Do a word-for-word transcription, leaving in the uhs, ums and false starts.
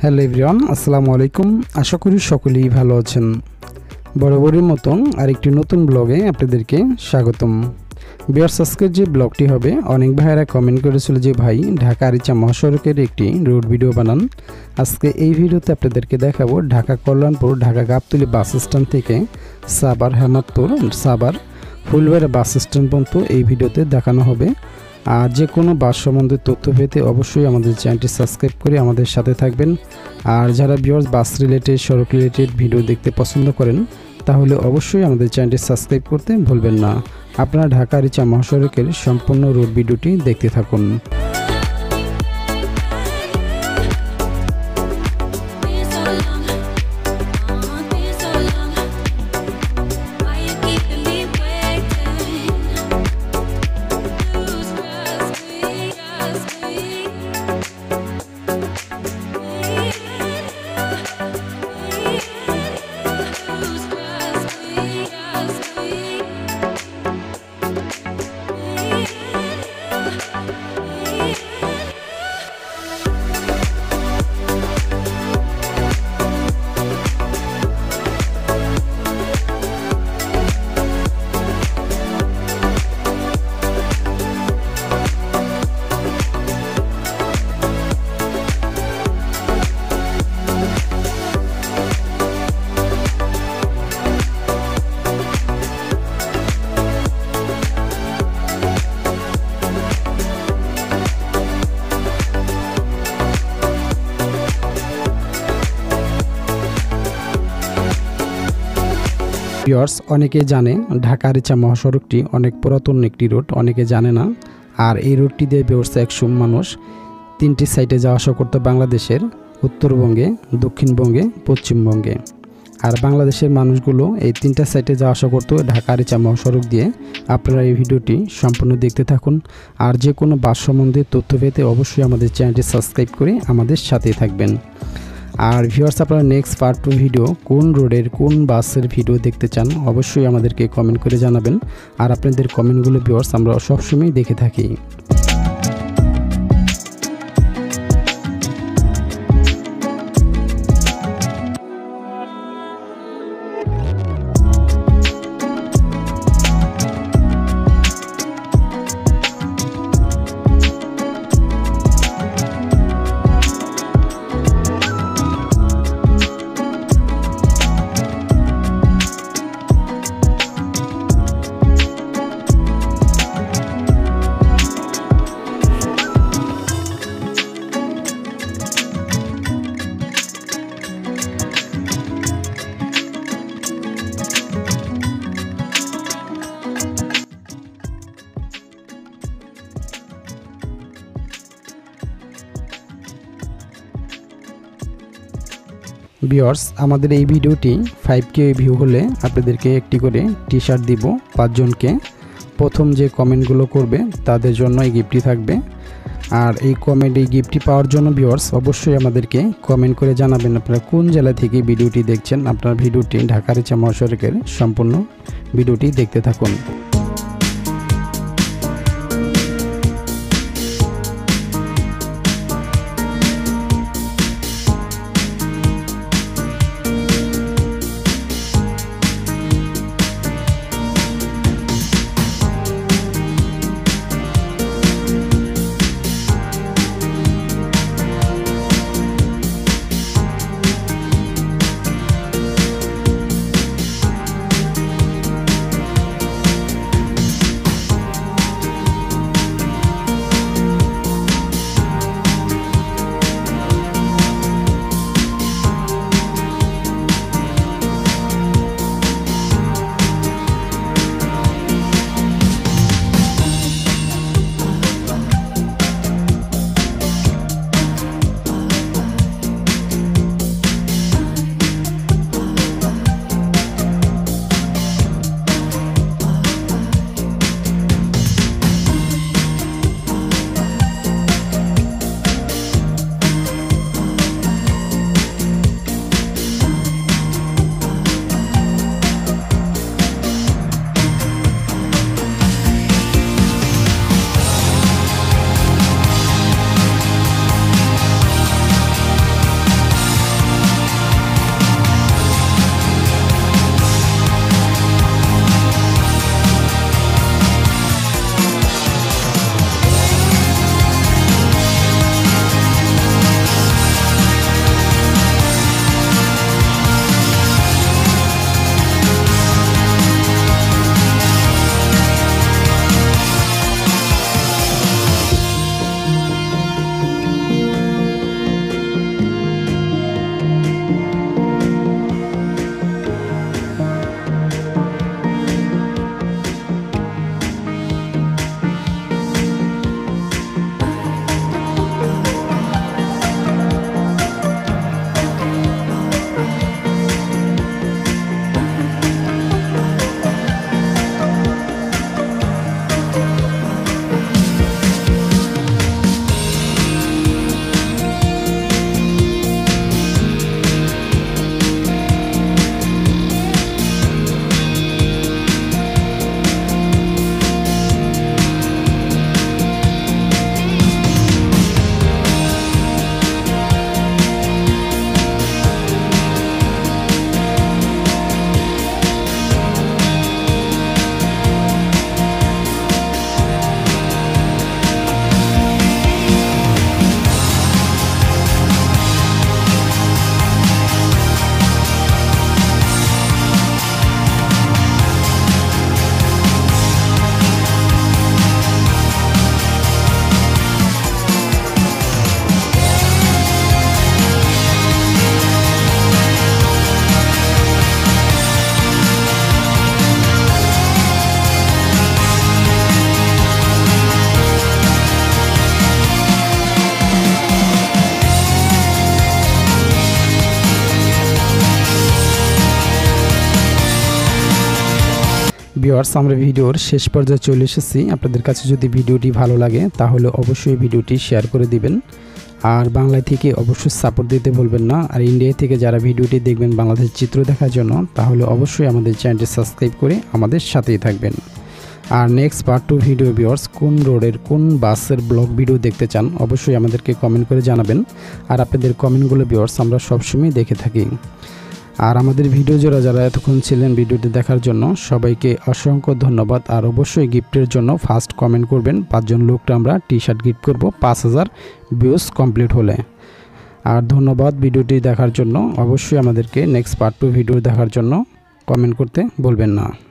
Hello everyone, আসসালামু আলাইকুম। আশা করি সকলেই ভালো আছেন। বরাবরের মতন আরেকটি নতুন ব্লগে আপনাদেরকে স্বাগতম। ভিউয়ার্স, আজকের যে ব্লগটি হবে, অনেক ভাইয়েরা কমেন্ট করেছিল যে ভাই ঢাকা আরিচা মহাসড়কের একটি রোড ভিডিও বানান। আজকে এই ভিডিওতে আপনাদেরকে দেখাবো ঢাকা কল্যাণপুর ঢাকা গাবতলী বাস স্ট্যান্ড থেকে সাভার হেমাদপুর সাভার ফুলবাড়ি বাস স্ট্যান্ড পর্যন্ত এই ভিডিওতে দেখানো হবে। আর যে কোনো বাস সম্বন্ধে তথ্য পেতে অবশ্যই আমাদের চ্যানেলটি সাবস্ক্রাইব করে আমাদের সাথে থাকবেন। আর যারা ভিউয়ার্স বাস রিলেটেড সড়ক রিলেটেড ভিডিও দেখতে পছন্দ করেন তাহলে অবশ্যই আমাদের চ্যানেলটি সাবস্ক্রাইব করতে ভুলবেন না। আপনারা ঢাকা আরিচা মহাসড়কের সম্পূর্ণ রোড ভিডিওটি দেখতে থাকুন। ভিউয়ার্স, অনেকে জানে ঢাকা আরিচা মহাসড়কটি অনেক পুরাতন একটি রোড, অনেকে জানে না। আর এই রোডটি দিয়ে ব্যবস্থা একশো মানুষ তিনটি সাইডে যাওয়া আসা করতো বাংলাদেশের উত্তরবঙ্গে, দক্ষিণবঙ্গে, পশ্চিমবঙ্গে। আর বাংলাদেশের মানুষগুলো এই তিনটা সাইডে যাওয়া আসা করতো ঢাকা আরিচা মহাসড়ক দিয়ে। আপনারা এই ভিডিওটি সম্পূর্ণ দেখতে থাকুন। আর যে কোনো বাস সম্বন্ধে তথ্য পেতে অবশ্যই আমাদের চ্যানেলটি সাবস্ক্রাইব করে আমাদের সাথেই থাকবেন। আর ভিউয়ার্স, আপনারা নেক্সট পার্ট টু ভিডিও কোন রোডের কোন বাসের ভিডিও দেখতে চান অবশ্যই আমাদেরকে কমেন্ট করে জানাবেন। আর আপনাদের কমেন্টগুলো ভিউয়ার্স আমরা সবসময় দেখে থাকি। ভিউয়ার্স, আমাদের এই ভিডিওটি ফাইভ কে ভিউ হলে আপনাদেরকে একটি করে টি শার্ট দিব পাঁচজনকে। প্রথম যে কমেন্টগুলো করবে তাদের জন্য এই গিফটটি থাকবে। আর এই কমেন্ট এই গিফটটি পাওয়ার জন্য ভিউয়ার্স অবশ্যই আমাদেরকে কমেন্ট করে জানাবেন আপনারা কোন জেলা থেকে ভিডিওটি দেখছেন। আপনার ভিডিওটি ঢাকা আরিচা মহাসড়কের সম্পূর্ণ ভিডিওটি দেখতে থাকুন। ভিউয়ার্স, আমরা ভিডিওর শেষ পর্যায়ে চলে এসেছি। আপনাদের কাছে যদি ভিডিওটি ভালো লাগে তাহলে অবশ্যই ভিডিওটি শেয়ার করে দিবেন। আর বাংলা থেকে অবশ্যই সাপোর্ট দিতে ভুলবেন না। আর ইন্ডিয়া থেকে যারা ভিডিওটি দেখবেন বাংলাদেশের চিত্র দেখার জন্য, তাহলে অবশ্যই আমাদের চ্যানেলটি সাবস্ক্রাইব করে আমাদের সাথেই থাকবেন। আর next part two video viewers, কোন রোডের কোন বাসের ব্লগ ভিডিও দেখতে চান অবশ্যই আমাদেরকে কমেন্ট করে জানাবেন। আর আপনাদের কমেন্টগুলো ভিউয়ার্স আমরা সবসময় দেখে থাকি। আর আমাদের ভিডিও যারা যারা এতক্ষণ ছিলেন ভিডিওটি দেখার জন্য সবাইকে অসংখ্য ধন্যবাদ। আর অবশ্যই গিফটের জন্য ফার্স্ট কমেন্ট করবেন। পাঁচজন লোকটা আমরা টি শার্ট গিফট করব পাঁচ হাজার ভিউজ কমপ্লিট হলে। আর ধন্যবাদ ভিডিওটি দেখার জন্য। অবশ্যই আমাদেরকে নেক্সট পার্ট টু ভিডিও দেখার জন্য কমেন্ট করতে বলবেন না।